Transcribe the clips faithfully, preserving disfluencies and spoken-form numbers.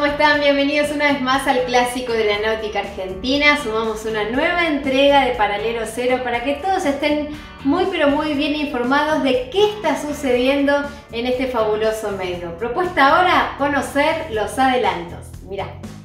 están? Bienvenidos una vez más al clásico de la náutica argentina. Sumamos una nueva entrega de Paralelo Cero para que todos estén muy pero muy bien informados de qué está sucediendo en este fabuloso medio. Propuesta ahora, conocer los adelantos. Mirá.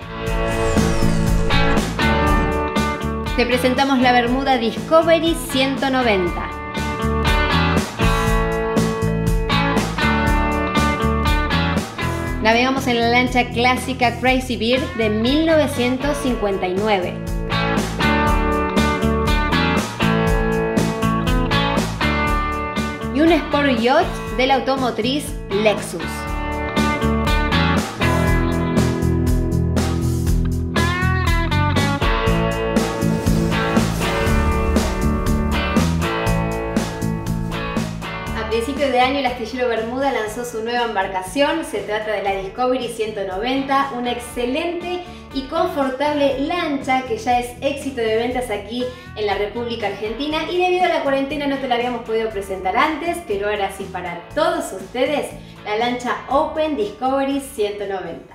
Te presentamos la Bermuda Discovery ciento noventa. Navegamos en la lancha clásica Crazy Bird de mil novecientos cincuenta y nueve. Y un Sport Yacht de la automotriz Lexus. A principios de año el astillero Bermuda lanzó su nueva embarcación. Se trata de la Discovery ciento noventa, una excelente y confortable lancha que ya es éxito de ventas aquí en la República Argentina, y debido a la cuarentena no te la habíamos podido presentar antes, pero ahora sí para todos ustedes la lancha Open Discovery ciento noventa.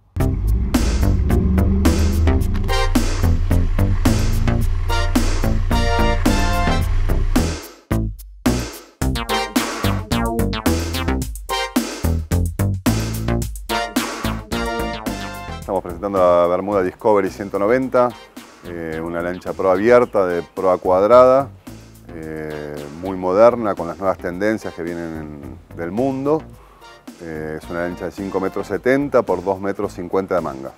Estamos presentando la Bermuda Discovery ciento noventa, eh, una lancha proa abierta de proa cuadrada, eh, muy moderna con las nuevas tendencias que vienen en, del mundo. Eh, es una lancha de cinco metros setenta por dos metros cincuenta de manga.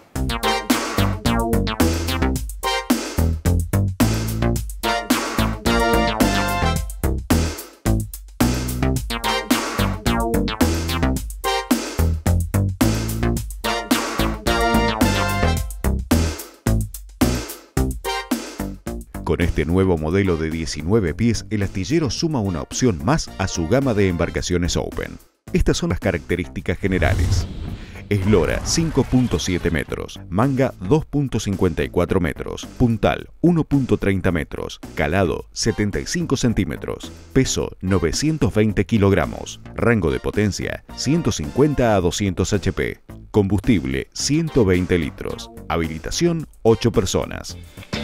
Con este nuevo modelo de diecinueve pies, el astillero suma una opción más a su gama de embarcaciones Open. Estas son las características generales. Eslora cinco punto siete metros, manga dos punto cincuenta y cuatro metros, puntal uno punto treinta metros, calado setenta y cinco centímetros, peso novecientos veinte kilogramos, rango de potencia ciento cincuenta a doscientos H P, combustible ciento veinte litros, habilitación ocho personas.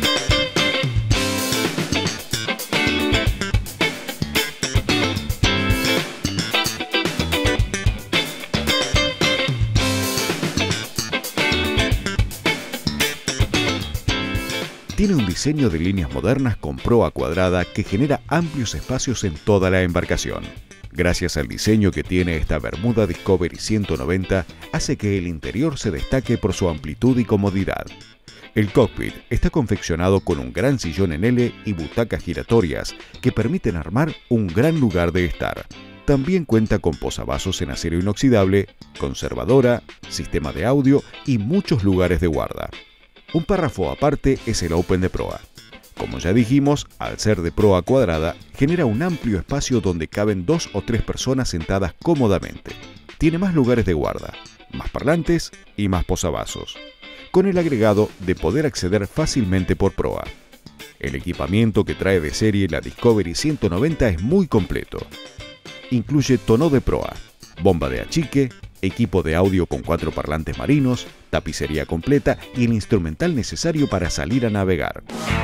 Tiene un diseño de líneas modernas con proa cuadrada que genera amplios espacios en toda la embarcación. Gracias al diseño que tiene esta Bermuda Discovery ciento noventa, hace que el interior se destaque por su amplitud y comodidad. El cockpit está confeccionado con un gran sillón en L y butacas giratorias que permiten armar un gran lugar de estar. También cuenta con posavasos en acero inoxidable, conservadora, sistema de audio y muchos lugares de guarda. Un párrafo aparte es el Open de proa. Como ya dijimos, al ser de proa cuadrada, genera un amplio espacio donde caben dos o tres personas sentadas cómodamente. Tiene más lugares de guarda, más parlantes y más posavasos, con el agregado de poder acceder fácilmente por proa. El equipamiento que trae de serie la Discovery ciento noventa es muy completo. Incluye tonneau de proa, bomba de achique, equipo de audio con cuatro parlantes marinos, tapicería completa y el instrumental necesario para salir a navegar.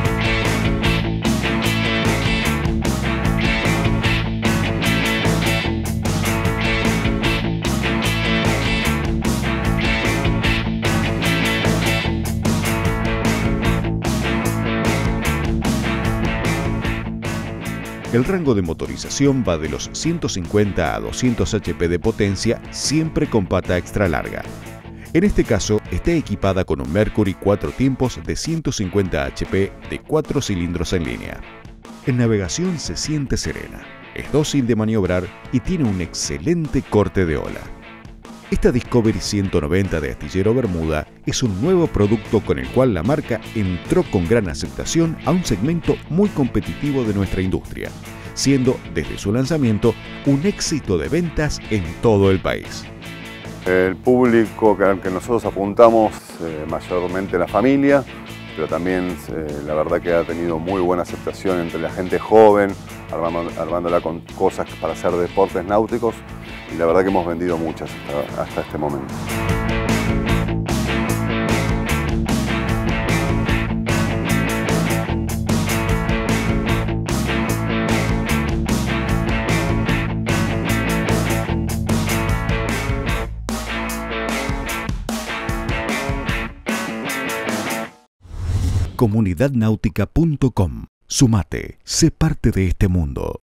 El rango de motorización va de los ciento cincuenta a doscientos H P de potencia, siempre con pata extra larga. En este caso, está equipada con un Mercury cuatro tiempos de ciento cincuenta H P de cuatro cilindros en línea. En navegación se siente serena, es dócil de maniobrar y tiene un excelente corte de ola. Esta Discovery ciento noventa de Astillero Bermuda es un nuevo producto con el cual la marca entró con gran aceptación a un segmento muy competitivo de nuestra industria, siendo desde su lanzamiento un éxito de ventas en todo el país. El público al que nosotros apuntamos, eh, mayormente la familia, pero también eh, la verdad que ha tenido muy buena aceptación entre la gente joven, armando, armándola con cosas para hacer deportes náuticos, y la verdad que hemos vendido muchas hasta, hasta este momento. comunidad náutica punto com. Sumate, sé parte de este mundo.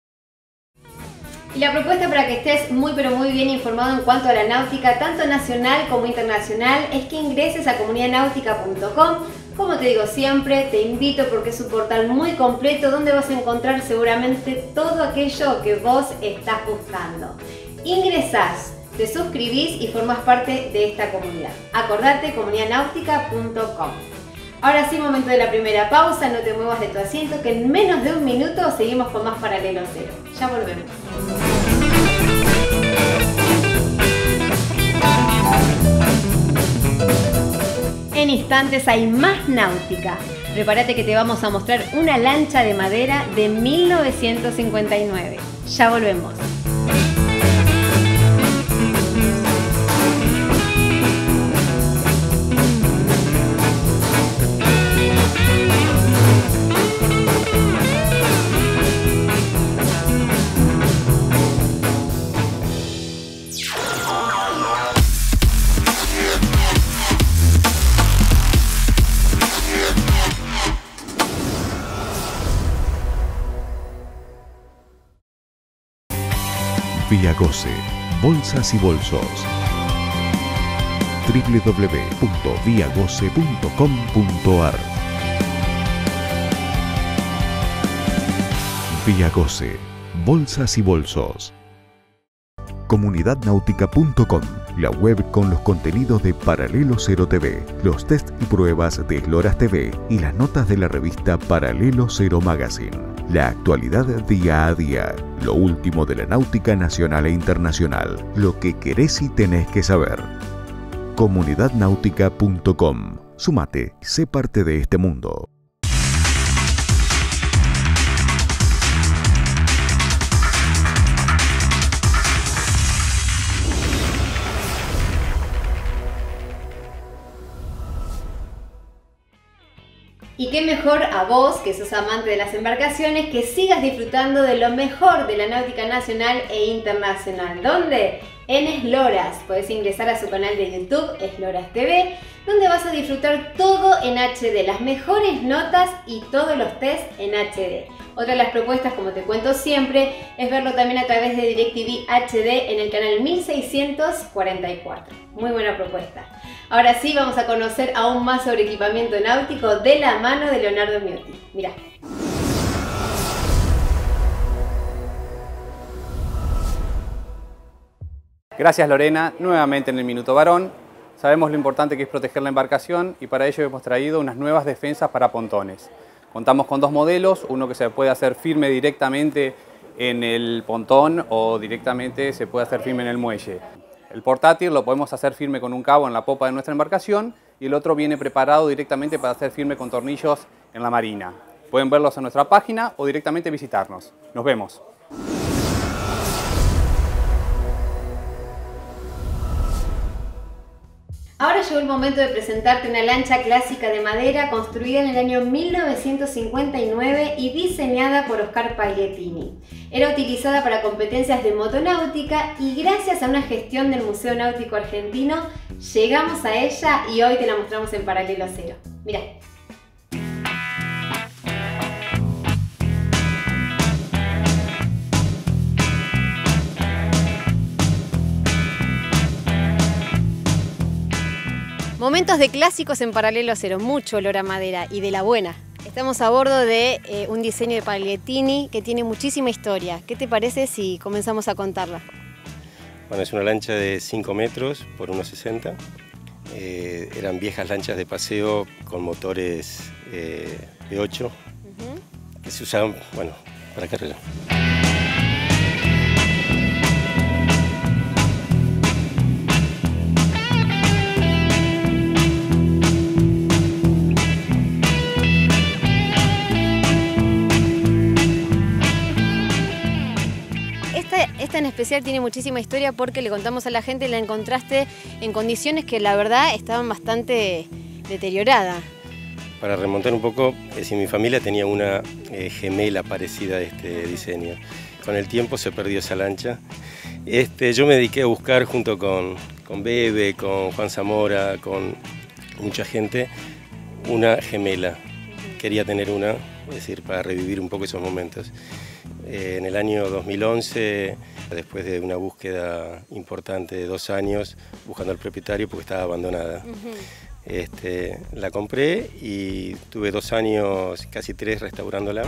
Y la propuesta para que estés muy pero muy bien informado en cuanto a la náutica, tanto nacional como internacional, es que ingreses a comunidad náutica punto com. Como te digo siempre, te invito porque es un portal muy completo donde vas a encontrar seguramente todo aquello que vos estás buscando. Ingresás, te suscribís y formás parte de esta comunidad. Acordate, comunidad náutica punto com. Ahora sí, momento de la primera pausa, no te muevas de tu asiento, que en menos de un minuto seguimos con más Paralelo Cero. Ya volvemos. En instantes hay más náutica. Prepárate que te vamos a mostrar una lancha de madera de mil novecientos cincuenta y nueve. Ya volvemos. Viagoce, bolsas y bolsos. doble u doble u doble u punto viagoce punto com punto ar. Viagoce, bolsas y bolsos. comunidad náutica punto com, la web con los contenidos de Paralelo Cero T V, los test y pruebas de Esloras T V y las notas de la revista Paralelo Cero Magazine. La actualidad día a día, lo último de la náutica nacional e internacional, lo que querés y tenés que saber. comunidad náutica punto com. Súmate, sé parte de este mundo. Y qué mejor a vos, que sos amante de las embarcaciones, que sigas disfrutando de lo mejor de la náutica nacional e internacional. ¿Dónde? En Esloras. Podés ingresar a su canal de YouTube, Esloras T V, donde vas a disfrutar todo en H D, las mejores notas y todos los test en H D. Otra de las propuestas, como te cuento siempre, es verlo también a través de DirecTV H D en el canal mil seiscientos cuarenta y cuatro. Muy buena propuesta. Ahora sí, vamos a conocer aún más sobre equipamiento náutico de la mano de Leonardo Miotti. Mirá. Gracias Lorena, nuevamente en el Minuto Varón. Sabemos lo importante que es proteger la embarcación y para ello hemos traído unas nuevas defensas para pontones. Contamos con dos modelos, uno que se puede hacer firme directamente en el pontón o directamente se puede hacer firme en el muelle. El portátil lo podemos hacer firme con un cabo en la popa de nuestra embarcación y el otro viene preparado directamente para hacer firme con tornillos en la marina. Pueden verlos en nuestra página o directamente visitarnos. Nos vemos. Ahora llegó el momento de presentarte una lancha clásica de madera construida en el año mil novecientos cincuenta y nueve y diseñada por Oscar Pagliettini. Era utilizada para competencias de motonáutica y gracias a una gestión del Museo Náutico Argentino llegamos a ella y hoy te la mostramos en Paralelo Cero. Mirá. Momentos de clásicos en Paralelo Cero, mucho olor a madera y de la buena. Estamos a bordo de eh, un diseño de Pagliettini que tiene muchísima historia. ¿Qué te parece si comenzamos a contarla? Bueno, es una lancha de cinco metros por uno sesenta. Eh, eran viejas lanchas de paseo con motores eh, V ocho uh-huh. que se usaban, bueno, para carrera. Esta en especial tiene muchísima historia porque le contamos a la gente, la encontraste en condiciones que la verdad estaban bastante deterioradas. Para remontar un poco, eh, si mi familia tenía una eh, gemela parecida a este diseño. Con el tiempo se perdió esa lancha. Este, yo me dediqué a buscar junto con, con Bebe, con Juan Zamora, con mucha gente, una gemela. quería tener una, es decir, para revivir un poco esos momentos. Eh, en el año dos mil once, después de una búsqueda importante de dos años, buscando al propietario porque estaba abandonada. Uh-huh. Este, la compré y tuve dos años, casi tres, restaurándola.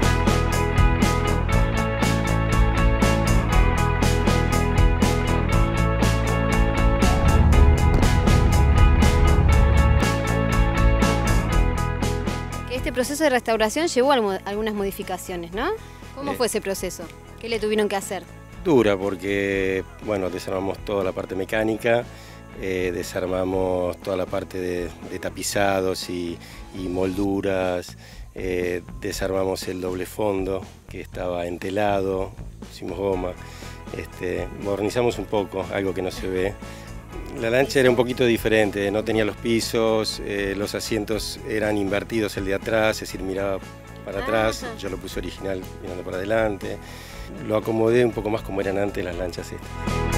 Este proceso de restauración llevó a algunas modificaciones, ¿no? ¿Cómo eh, fue ese proceso? ¿Qué le tuvieron que hacer? Dura, porque, bueno, desarmamos toda la parte mecánica, eh, desarmamos toda la parte de, de tapizados y, y molduras, eh, desarmamos el doble fondo que estaba entelado, pusimos goma, este, modernizamos un poco, algo que no se ve. La lancha era un poquito diferente, no tenía los pisos, eh, los asientos eran invertidos el de atrás, es decir, miraba para atrás, yo lo puse original mirando para adelante. Lo acomodé un poco más como eran antes las lanchas estas.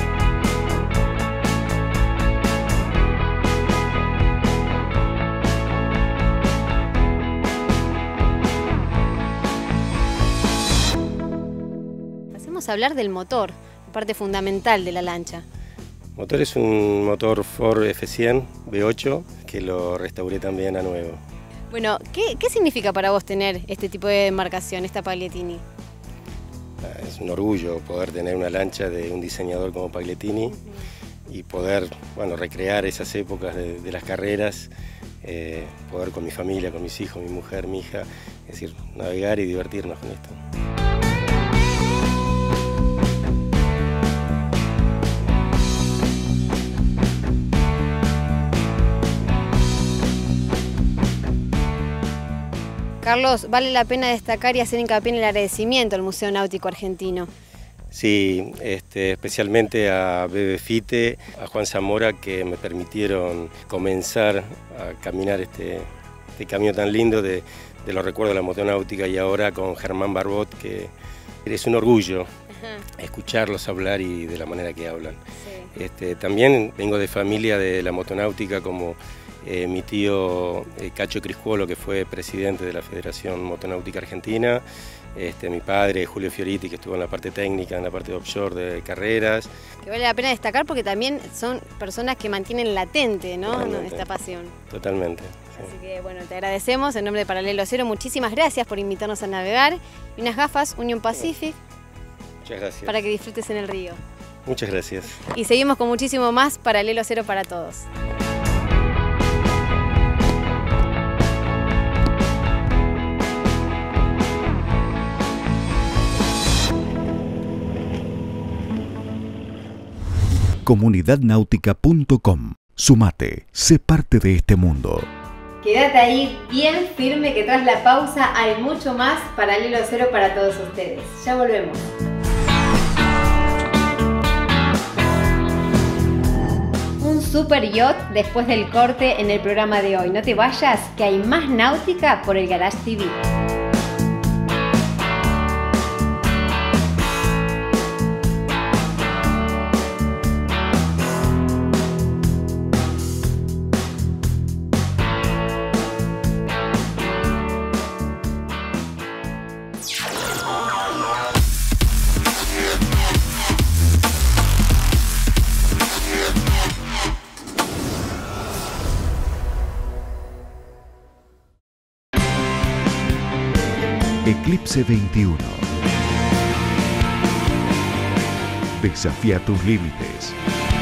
Pasemos a hablar del motor, parte fundamental de la lancha. El motor es un motor Ford F cien V ocho que lo restauré también a nuevo. Bueno, ¿qué, qué significa para vos tener este tipo de embarcación, esta Paglietini? Es un orgullo poder tener una lancha de un diseñador como Paglietini uh-huh. y poder, bueno, recrear esas épocas de, de las carreras, eh, poder con mi familia, con mis hijos, mi mujer, mi hija, es decir, navegar y divertirnos con esto. Carlos, vale la pena destacar y hacer hincapié en el agradecimiento al Museo Náutico Argentino. Sí, este, especialmente a Bebe Fite, a Juan Zamora, que me permitieron comenzar a caminar este, este camino tan lindo de, de los recuerdos de la motonáutica, y ahora con Germán Barbot, que es un orgullo Ajá. escucharlos hablar y de la manera que hablan. Sí. Este, también vengo de familia de la motonáutica, como Eh, mi tío eh, Cacho Criscuolo, que fue presidente de la Federación Motonáutica Argentina, este, mi padre Julio Fioriti, que estuvo en la parte técnica, en la parte de offshore de carreras. Que vale la pena destacar porque también son personas que mantienen latente, ¿no? esta pasión. Totalmente. Así sí. que bueno, te agradecemos en nombre de Paralelo Cero, muchísimas gracias por invitarnos a navegar, y unas gafas Union Pacific. Muchas gracias. Para que disfrutes en el río. Muchas gracias. Y seguimos con muchísimo más Paralelo Cero para todos. comunidad náutica punto com. Sumate, sé parte de este mundo. Quédate ahí bien firme que tras la pausa hay mucho más Paralelo Cero para todos ustedes. Ya volvemos. Un super yacht después del corte en el programa de hoy. No te vayas, que hay más náutica por el Garage T V. Eclipse veintiuno. Desafía tus límites.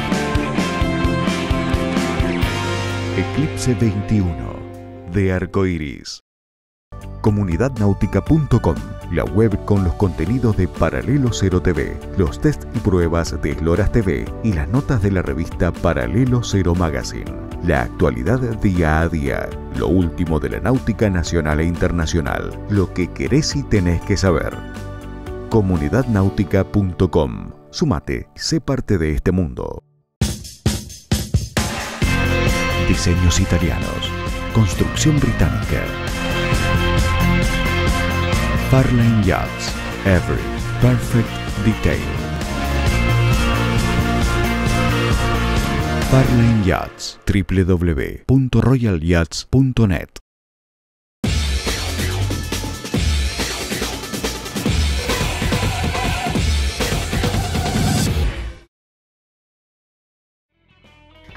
Eclipse veintiuno de Arcoiris. comunidad náutica punto com, la web con los contenidos de Paralelo Cero T V, los test y pruebas de Loras T V y las notas de la revista Paralelo Cero Magazine. La actualidad día a día, lo último de la náutica nacional e internacional, lo que querés y tenés que saber. comunidad náutica punto com. Súmate, sé parte de este mundo. Diseños italianos, construcción británica. Farline Yachts, every perfect detail. Farline Yachts, w w w punto royal yachts punto net.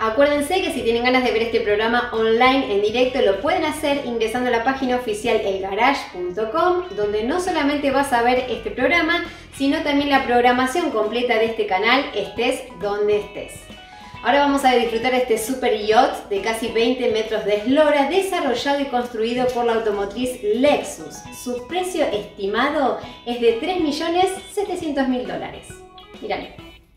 Acuérdense que si tienen ganas de ver este programa online en directo lo pueden hacer ingresando a la página oficial el garage punto com, donde no solamente vas a ver este programa, sino también la programación completa de este canal, estés donde estés. Ahora vamos a disfrutar este super yacht de casi veinte metros de eslora desarrollado y construido por la automotriz Lexus. Su precio estimado es de tres millones setecientos mil dólares. Míralo.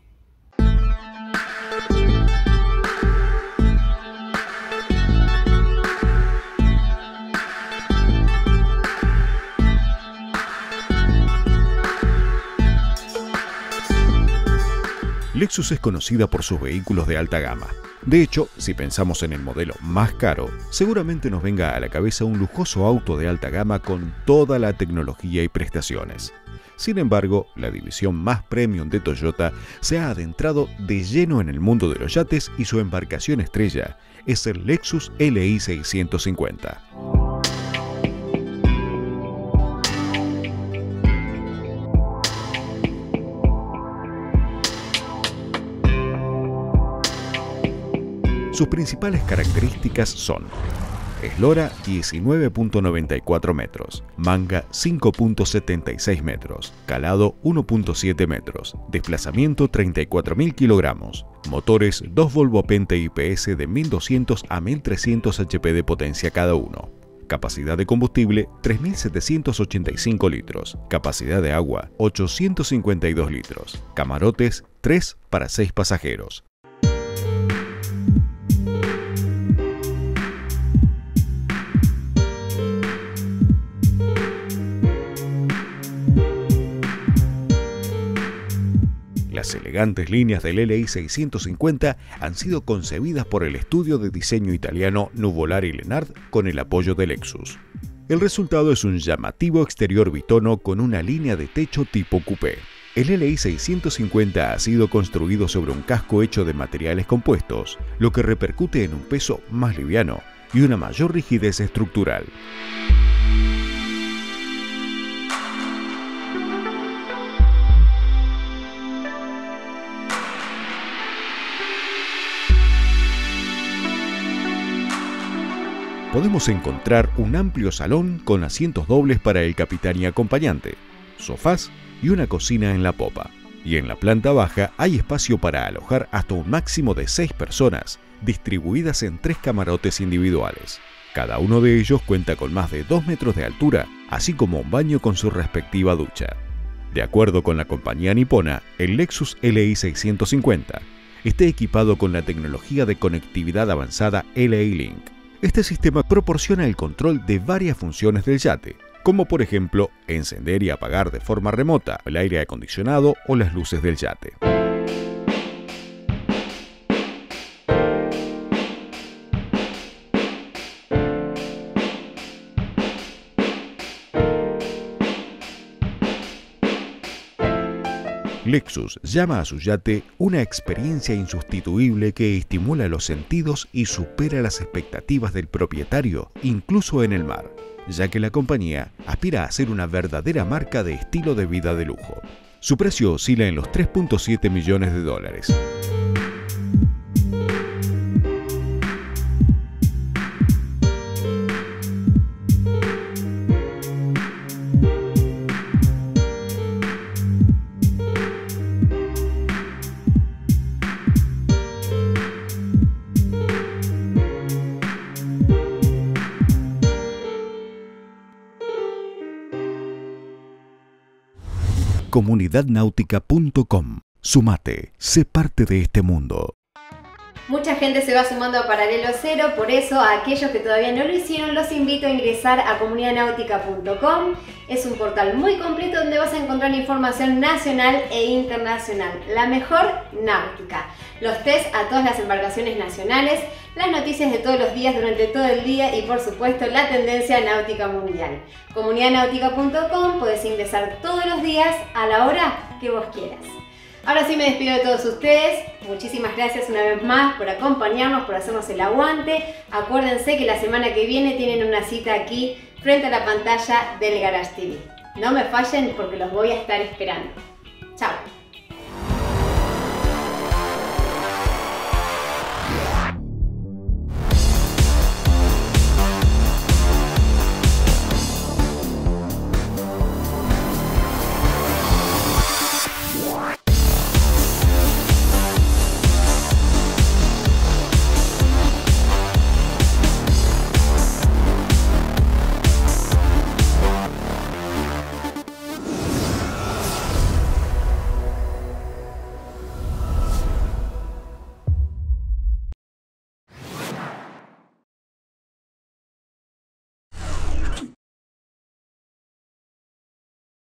Lexus es conocida por sus vehículos de alta gama. De hecho, si pensamos en el modelo más caro, seguramente nos venga a la cabeza un lujoso auto de alta gama con toda la tecnología y prestaciones. Sin embargo, la división más premium de Toyota se ha adentrado de lleno en el mundo de los yates y su embarcación estrella es el Lexus L I seiscientos cincuenta. Sus principales características son eslora diecinueve punto noventa y cuatro metros, manga cinco punto setenta y seis metros, calado uno punto siete metros, desplazamiento treinta y cuatro mil kilogramos, motores dos Volvo Penta I P S de mil doscientos a mil trescientos H P de potencia cada uno, capacidad de combustible tres mil setecientos ochenta y cinco litros, capacidad de agua ochocientos cincuenta y dos litros, camarotes tres para seis pasajeros. Las elegantes líneas del L I seiscientos cincuenta han sido concebidas por el estudio de diseño italiano Nuvolari Lenard con el apoyo de Lexus. El resultado es un llamativo exterior bitono con una línea de techo tipo coupé. El L I seiscientos cincuenta ha sido construido sobre un casco hecho de materiales compuestos, lo que repercute en un peso más liviano y una mayor rigidez estructural. Podemos encontrar un amplio salón con asientos dobles para el capitán y acompañante, sofás y una cocina en la popa. Y en la planta baja hay espacio para alojar hasta un máximo de seis personas, distribuidas en tres camarotes individuales. Cada uno de ellos cuenta con más de dos metros de altura, así como un baño con su respectiva ducha. De acuerdo con la compañía nipona, el Lexus L I seiscientos cincuenta está equipado con la tecnología de conectividad avanzada L I Link. Este sistema proporciona el control de varias funciones del yate, como por ejemplo encender y apagar de forma remota el aire acondicionado o las luces del yate. Lexus llama a su yate una experiencia insustituible que estimula los sentidos y supera las expectativas del propietario, incluso en el mar, ya que la compañía aspira a ser una verdadera marca de estilo de vida de lujo. Su precio oscila en los tres punto siete millones de dólares. comunidad náutica punto com. Sumate, sé parte de este mundo. Mucha gente se va sumando a Paralelo Cero, por eso a aquellos que todavía no lo hicieron los invito a ingresar a comunidad náutica punto com. Es un portal muy completo donde vas a encontrar información nacional e internacional, la mejor náutica, los test a todas las embarcaciones nacionales, las noticias de todos los días durante todo el día y por supuesto la tendencia náutica mundial. comunidad náutica punto com, puedes ingresar todos los días a la hora que vos quieras. Ahora sí me despido de todos ustedes, muchísimas gracias una vez más por acompañarnos, por hacernos el aguante. Acuérdense que la semana que viene tienen una cita aquí frente a la pantalla del Garage T V. No me fallen porque los voy a estar esperando. Chao.